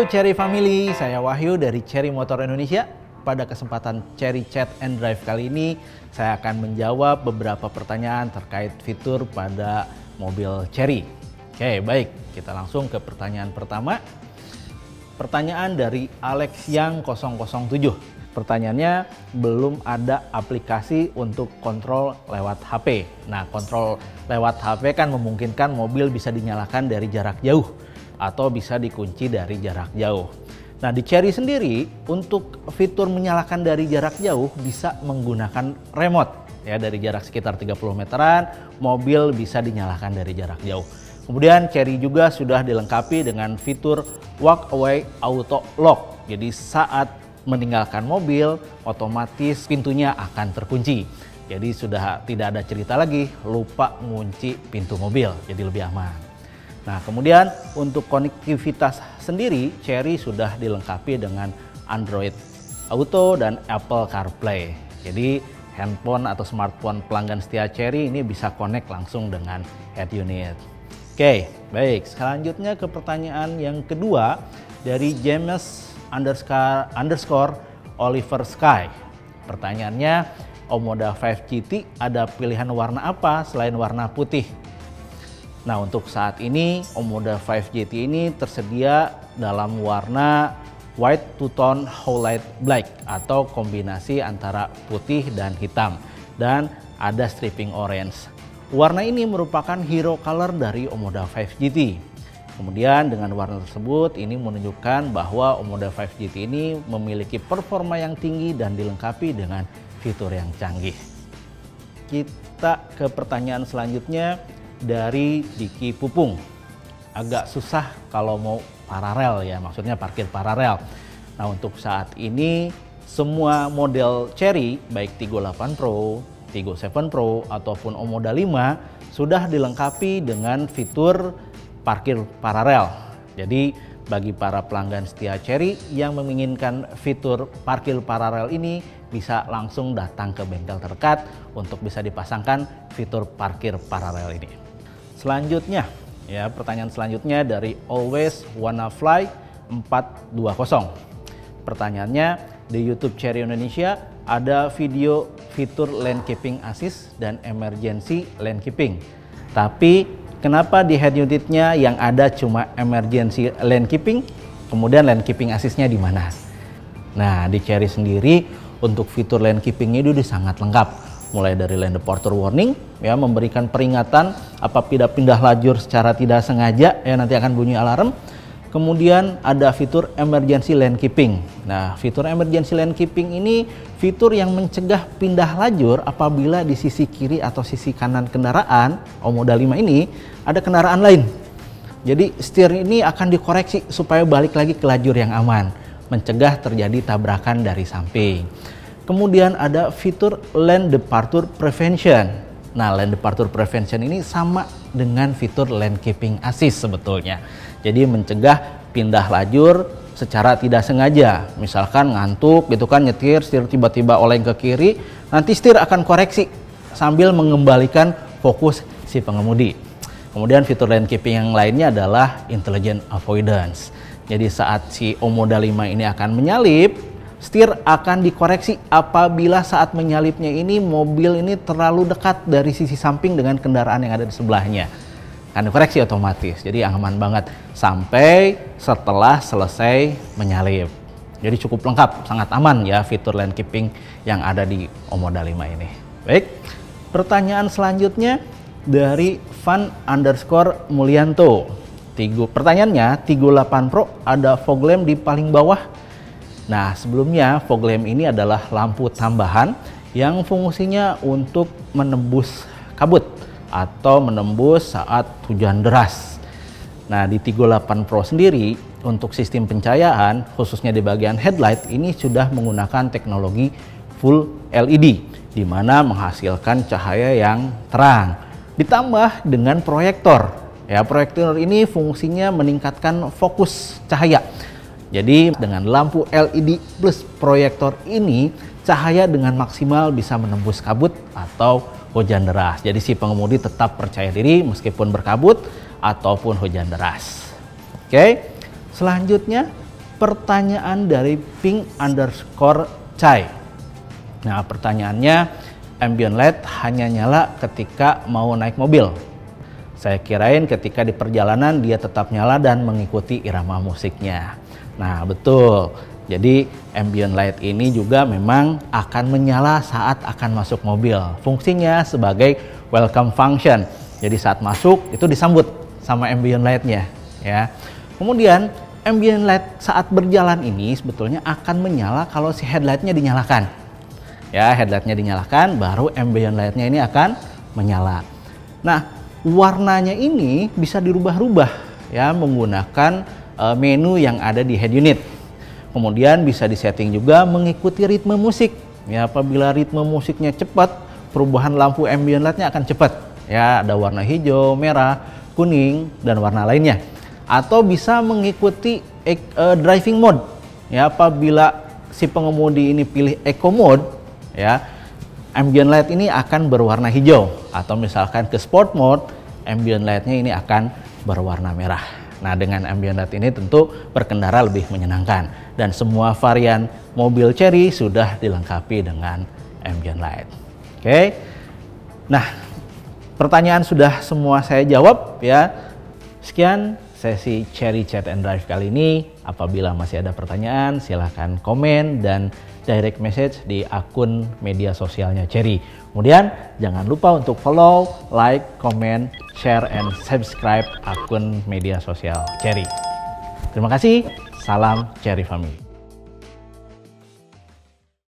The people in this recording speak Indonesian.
Halo Cherry Family, saya Wahyu dari Cherry Motor Indonesia. Pada kesempatan Cherry Chat and Drive kali ini, saya akan menjawab beberapa pertanyaan terkait fitur pada mobil Cherry. Oke, baik, kita langsung ke pertanyaan pertama. Pertanyaan dari Alex Yang 007. Pertanyaannya, belum ada aplikasi untuk kontrol lewat HP. Nah, kontrol lewat HP kan memungkinkan mobil bisa dinyalakan dari jarak jauh atau bisa dikunci dari jarak jauh. Nah, di Cherry sendiri untuk fitur menyalakan dari jarak jauh bisa menggunakan remote. Ya, dari jarak sekitar 30 meteran, mobil bisa dinyalakan dari jarak jauh. Kemudian Cherry juga sudah dilengkapi dengan fitur Walk Away Auto Lock. Jadi saat meninggalkan mobil, otomatis pintunya akan terkunci. Jadi sudah tidak ada cerita lagi lupa ngunci pintu mobil, jadi lebih aman. Nah, kemudian untuk konektivitas sendiri, Cherry sudah dilengkapi dengan Android Auto dan Apple CarPlay. Jadi handphone atau smartphone pelanggan setia Cherry ini bisa connect langsung dengan head unit. Oke, baik. Selanjutnya ke pertanyaan yang kedua dari James underscore Oliver Sky. Pertanyaannya, Omoda 5 GT ada pilihan warna apa selain warna putih? Nah, untuk saat ini Omoda 5 GT ini tersedia dalam warna white two-tone highlight black atau kombinasi antara putih dan hitam, dan ada striping orange. Warna ini merupakan hero color dari Omoda 5 GT. Kemudian dengan warna tersebut ini menunjukkan bahwa Omoda 5 GT ini memiliki performa yang tinggi dan dilengkapi dengan fitur yang canggih. Kita ke pertanyaan selanjutnya dari Diki Pupung. Agak susah kalau mau paralel ya, maksudnya parkir paralel. Nah, untuk saat ini semua model Cherry baik Tiggo 8 Pro, Tiggo 7 Pro ataupun Omoda 5 sudah dilengkapi dengan fitur parkir paralel. Jadi bagi para pelanggan setia Cherry yang menginginkan fitur parkir paralel ini bisa langsung datang ke bengkel terdekat untuk bisa dipasangkan fitur parkir paralel ini. Selanjutnya, ya, pertanyaan selanjutnya dari Always Wanna Fly 420. Pertanyaannya, di YouTube Cherry Indonesia ada video fitur lane keeping assist dan emergency lane keeping. Tapi kenapa di head unitnya yang ada cuma emergency lane keeping, kemudian lane keeping assistnya di mana? Nah, di Cherry sendiri untuk fitur lane keepingnya itu sangat lengkap. Mulai dari lane departure warning, ya, memberikan peringatan apabila pindah lajur secara tidak sengaja, ya, nanti akan bunyi alarm. Kemudian ada fitur emergency lane keeping. Nah, fitur emergency lane keeping ini fitur yang mencegah pindah lajur apabila di sisi kiri atau sisi kanan kendaraan Omoda 5 ini ada kendaraan lain. Jadi setir ini akan dikoreksi supaya balik lagi ke lajur yang aman, mencegah terjadi tabrakan dari samping. Kemudian ada fitur lane departure prevention. Nah, lane departure prevention ini sama dengan fitur lane keeping assist sebetulnya. Jadi mencegah pindah lajur secara tidak sengaja. Misalkan ngantuk gitu kan, nyetir, setir tiba-tiba oleng ke kiri, nanti setir akan koreksi sambil mengembalikan fokus si pengemudi. Kemudian fitur lane keeping yang lainnya adalah intelligent avoidance. Jadi saat si Omoda 5 ini akan menyalip, setir akan dikoreksi apabila saat menyalipnya ini mobil ini terlalu dekat dari sisi samping dengan kendaraan yang ada di sebelahnya. Akan dikoreksi otomatis, jadi aman banget sampai setelah selesai menyalip. Jadi cukup lengkap, sangat aman ya fitur lane keeping yang ada di Omoda 5 ini. Baik, pertanyaan selanjutnya dari Van underscore Mulyanto. Pertanyaannya, Tiggo 8 Pro ada fog lamp di paling bawah. Nah, sebelumnya fog lamp ini adalah lampu tambahan yang fungsinya untuk menembus kabut atau menembus saat hujan deras. Nah, di Tiggo 8 Pro sendiri untuk sistem pencahayaan khususnya di bagian headlight ini sudah menggunakan teknologi full LED di mana menghasilkan cahaya yang terang ditambah dengan proyektor. Ya, proyektor ini fungsinya meningkatkan fokus cahaya. Jadi dengan lampu LED plus proyektor ini, cahaya dengan maksimal bisa menembus kabut atau hujan deras. Jadi si pengemudi tetap percaya diri meskipun berkabut ataupun hujan deras. Oke, selanjutnya pertanyaan dari pink_chai. Nah, pertanyaannya, ambient light hanya nyala ketika mau naik mobil. Saya kirain ketika di perjalanan dia tetap nyala dan mengikuti irama musiknya. Nah, betul. Jadi ambient light ini juga memang akan menyala saat akan masuk mobil. Fungsinya sebagai welcome function. Jadi saat masuk itu disambut sama ambient light-nya, ya. Kemudian ambient light saat berjalan ini sebetulnya akan menyala kalau si headlight-nya dinyalakan. Ya, headlight-nya dinyalakan, baru ambient light-nya ini akan menyala. Nah, warnanya ini bisa dirubah-rubah ya menggunakan menu yang ada di head unit. Kemudian bisa disetting juga mengikuti ritme musik. Ya, apabila ritme musiknya cepat, perubahan lampu ambient light-nya akan cepat. Ya, ada warna hijau, merah, kuning, dan warna lainnya. Atau bisa mengikuti driving mode. Ya, apabila si pengemudi ini pilih eco mode, ya, ambient light ini akan berwarna hijau. Atau misalkan ke sport mode, ambient light-nya ini akan berwarna merah. Nah, dengan ambient light ini tentu berkendara lebih menyenangkan. Dan semua varian mobil Chery sudah dilengkapi dengan ambient light. Oke. Nah, pertanyaan sudah semua saya jawab ya. Sekian sesi Chery Chat and Drive kali ini. Apabila masih ada pertanyaan, silahkan komen dan direct message di akun media sosialnya Chery. Kemudian jangan lupa untuk follow, like, comment, share, and subscribe akun media sosial Chery. Terima kasih, salam Chery Family.